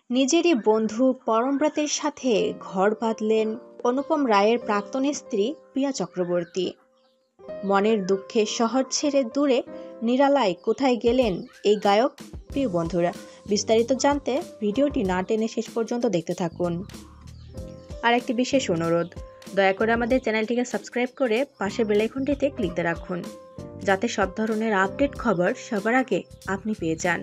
নিজেরই বন্ধু পরমব্রতের সাথে ঘর বাঁধলেন অনুপম রায়ের প্রাক্তন স্ত্রী প্রিয়া চক্রবর্তী। মনের দুঃখে শহর ছেড়ে দূরে নিরালায় কোথায় গেলেন এই গায়ক? প্রিয় বন্ধুরা, বিস্তারিত জানতে ভিডিওটি না টেনে শেষ পর্যন্ত দেখতে থাকুন। আর একটি বিশেষ অনুরোধ, দয়া করে আমাদের চ্যানেলটিকে সাবস্ক্রাইব করে পাশের বেল আইকনটিতে ক্লিক দিয়ে রাখুন, যাতে সব ধরনের আপডেট খবর সবার আগে আপনি পেয়ে যান।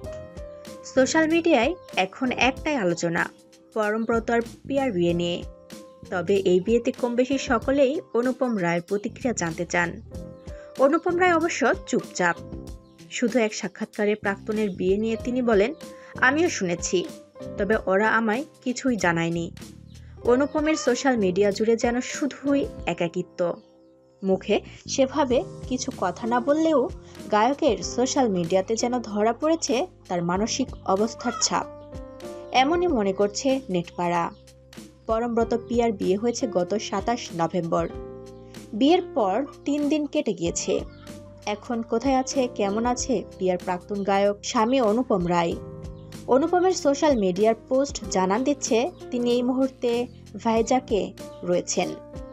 সোশ্যাল মিডিয়ায় এখন একটাই আলোচনা, পরমব্রত আর প্রিয়ার বিয়ে নিয়ে। তবে এই বিয়েতে কম বেশি সকলেই অনুপম রায়ের প্রতিক্রিয়া জানতে চান। অনুপম রায় অবশ্য চুপচাপ। শুধু এক সাক্ষাৎকারে প্রাক্তনের বিয়ে নিয়ে তিনি বলেন, আমিও শুনেছি, তবে ওরা আমায় কিছুই জানায়নি। অনুপমের সোশ্যাল মিডিয়া জুড়ে যেন শুধুই একাকিত্ব। মুখে সেভাবে কিছু কথা না বললেও গায়কের সোশ্যাল মিডিয়াতে যেন ধরা পড়েছে তার মানসিক অবস্থার ছাপ। এমনই মনে করছে নেটপাড়া। পরমব্রত প্রিয়ার বিয়ে হয়েছে গত ২৭ নভেম্বর। বিয়ের পর ৩ দিন কেটে গিয়েছে। এখন কোথায় আছে, কেমন আছে প্রিয়ার প্রাক্তন গায়ক স্বামী অনুপম রায়? অনুপমের সোশ্যাল মিডিয়ার পোস্ট জানান দিচ্ছে তিনি এই মুহূর্তে ভাইজাকে রয়েছেন,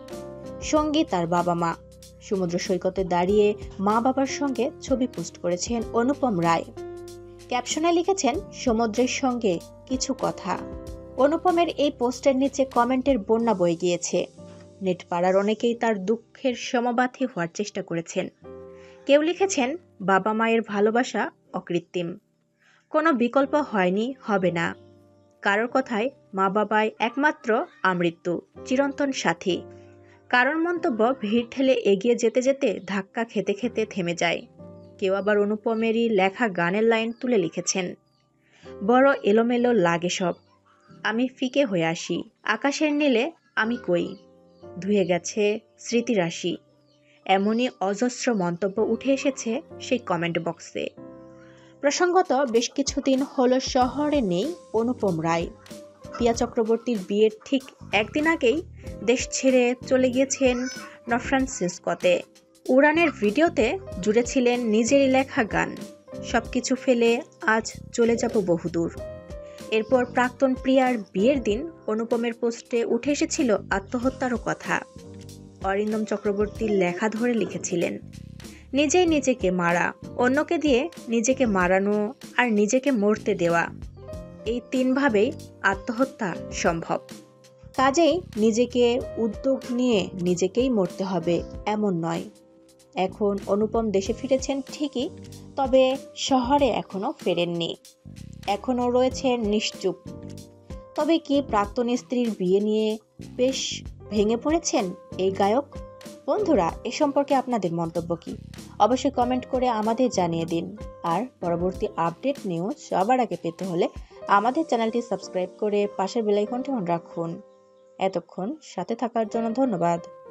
সঙ্গী তার বাবা মা। সমুদ্র সৈকতে দাঁড়িয়ে মা বাবার সঙ্গে ছবি পোস্ট করেছেন অনুপম রায়। ক্যাপশনে লিখেছেন, সমুদ্রের সঙ্গে কিছু কথা। অনুপমের এই পোস্টের নিচে কমেন্টের বন্যা বয়ে গিয়েছে। নেটপাড়ার অনেকেই তার দুঃখের সমবাথী হওয়ার চেষ্টা করেছেন। কেউ লিখেছেন, বাবা মায়ের ভালোবাসা অকৃত্রিম, কোনো বিকল্প হয়নি, হবে না। কারোর কথায় মা বাবাই একমাত্র আমৃত্যু, চিরন্তন সাথী। কারণ মন্তব্য ভিড় ঠেলে এগিয়ে যেতে যেতে ধাক্কা খেতে খেতে থেমে যায়। কেউ আবার অনুপমেরই লেখা গানের লাইন তুলে লিখেছেন, বড় এলোমেলো লাগে সব, আমি ফিকে হয়ে আসি, আকাশের নীলে আমি কই, ধুয়ে গেছে স্মৃতিরাশি। এমনই অজস্র মন্তব্য উঠে এসেছে সেই কমেন্ট বক্সে। প্রসঙ্গত, বেশ কিছুদিন হলো শহরে নেই অনুপম রায়। প্রিয়া চক্রবর্তীর বিয়ের ঠিক একদিন আগেই দেশ ছেড়ে চলে গিয়েছেন নফ্রান্সিসকোতে। উড়ানের ভিডিওতে জুড়ে ছিলেন নিজেরই লেখা গান, সবকিছু ফেলে আজ চলে যাব বহুদূর। এরপর প্রাক্তন প্রিয়ার বিয়ের দিন অনুপমের পোস্টে উঠে এসেছিল আত্মহত্যারও কথা। অরিন্দম চক্রবর্তীর লেখা ধরে লিখেছিলেন, নিজেই নিজেকে মারা, অন্যকে দিয়ে নিজেকে মারানো আর নিজেকে মরতে দেওয়া, এই ৩ ভাবেই আত্মহত্যা সম্ভব। কাজেই নিজেকে উদ্যোগ নিয়ে নিজেকেই মরতে হবে এমন নয়। এখন অনুপম দেশে ফিরেছেন ঠিকই, তবে শহরে এখনও ফেরেননি, এখনও রয়েছেন নিশ্চুপ। তবে কি প্রাক্তন স্ত্রীর বিয়ে নিয়ে বেশ ভেঙে পড়েছেন এই গায়ক? বন্ধুরা, এ সম্পর্কে আপনাদের মন্তব্য কি? অবশ্যই কমেন্ট করে আমাদের জানিয়ে দিন। আর পরবর্তী আপডেট নিউজ সবার আগে পেতে হলে আমাদের চ্যানেলটি সাবস্ক্রাইব করে পাশের বেল আইকনটি অন রাখুন। এতক্ষণ সাথে থাকার জন্য ধন্যবাদ।